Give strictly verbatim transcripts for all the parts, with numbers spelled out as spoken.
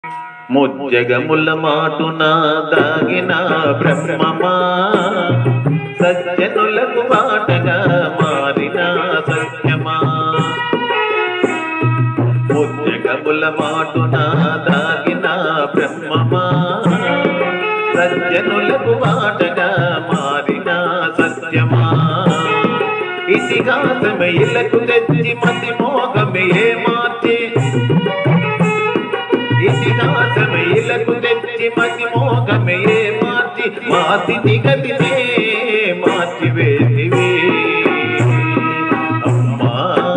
ముజ్జగముల మాటున దాగిన బ్రహ్మమా సజ్జనులకు బాటగా మారిన సత్యమా. ముజ్జగముల మాటున దాగిన బ్రహ్మమా సజ్జనులకు బాటగా మారిన సత్యమా. ఇతిహాసమే ఇలకు తెచ్చి మతి మోగమే మార్చి ఇతిహాసమే ఇలకు తెచ్చి మతి మోగమే మార్చి మాతి నిగతినే మార్చి వేదివే అమ్మా.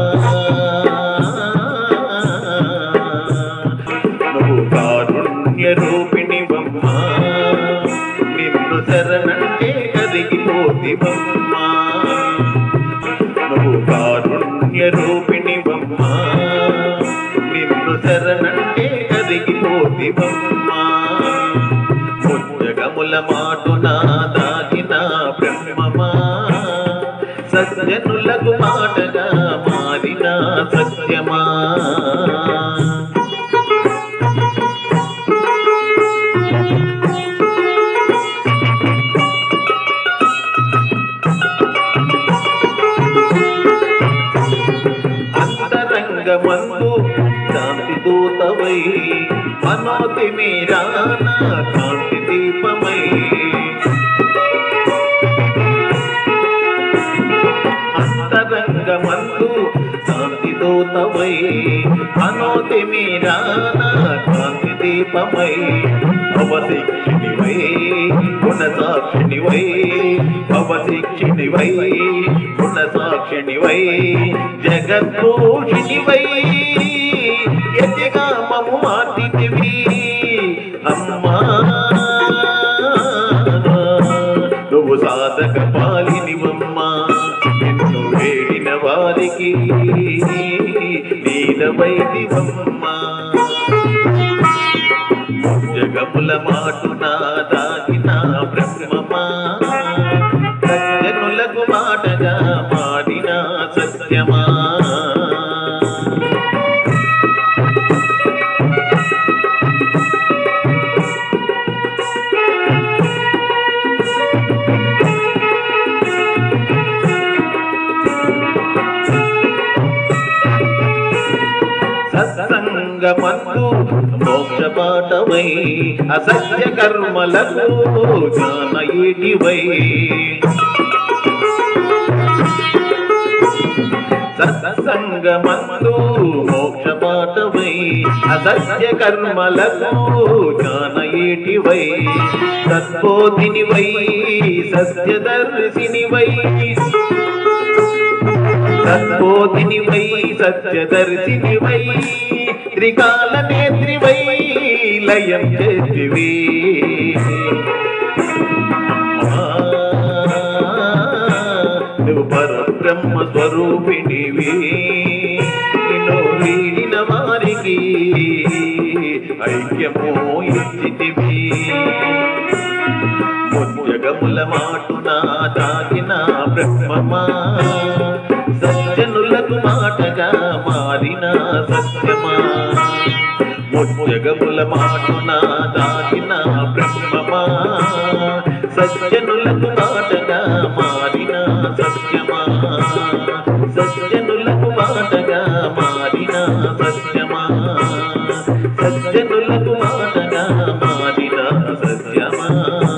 నువ్వు కారుణ్య రూపిణివమ్మా నిన్ను శరణంటే కదిగిపోతివమ్మా. నువ్వు కారుణ్య రూపిణివమ్మా నిన్ను శరణంటే కదిగిపోతివమ్మా. ముజ్జగముల మాటున దాగిన బ్రహ్మమా సజ్జనులకు మాటగా మారిన సత్యమా. అంతరంగమందు శాంతి దూతవై మనోతి మీరాన కాంతి దీపమై. అంతరంగమందు శాంతి దూతవై మనోతి మీరాన కాంతి దీపమై. భవశిక్షిణివై గుణసాక్షిణివై భవశిక్షిణివై గుణసాక్షిణివై జగద్భూషిణివై యతిగా మము మార్చితివి అమ్మా. నువ్వు సాధక పాలినివమ్మా నిన్ను వేడిన వారికి నీలవైదివమ్మా. ముజ్జగముల మాటున దాగిన బ్రహ్మమా సజ్జనులకు మాటగా మారిన సత్యమా. సత్సంగమందు మోక్ష పాటవై అసత్య కర్మలకు జ్ఞానయుటివై. సత్సంగమందు మోక్ష పాటవై అసత్య కర్మలకు జ్ఞానయుటివై. సత్బోధినివై సత్యదర్శినివై సద్బోధినివై సత్యదర్శినివై త్రికాల నేత్రివై లయం చేతివి. నువ్వు పరబ్రహ్మ స్వరూపిణివి నిన్ను వీడిన వారికి ఐక్యమో ఇచ్చితివి. ముజ్జగముల మాటున దాగిన బ్రహ్మమా సజ్జనులకు మాటగా మారిన సత్యమా. ముజ్జగముల మాటున దాగిన బ్రహ్మమా సజ్జనులకు మాటగా మారిన సత్యమా. సజ్జనులకు మాటగా మారిన సత్యమా. సజ్జనులకు మాటగా మారిన సత్యమా.